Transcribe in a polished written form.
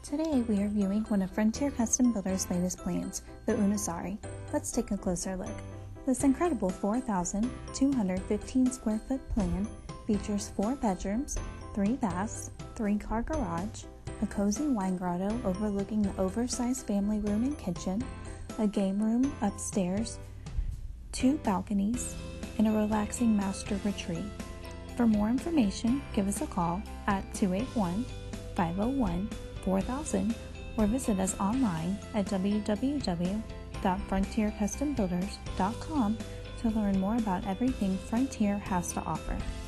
Today we are viewing one of Frontier Custom Builders' latest plans, the Unasari. Let's take a closer look. This incredible 4,215 square foot plan features 4 bedrooms, 3 baths, 3-car garage, a cozy wine grotto overlooking the oversized family room and kitchen, a game room upstairs, 2 balconies, and a relaxing master retreat. For more information, give us a call at 281-501-4000 or visit us online at www.frontiercustombuilders.com to learn more about everything Frontier has to offer.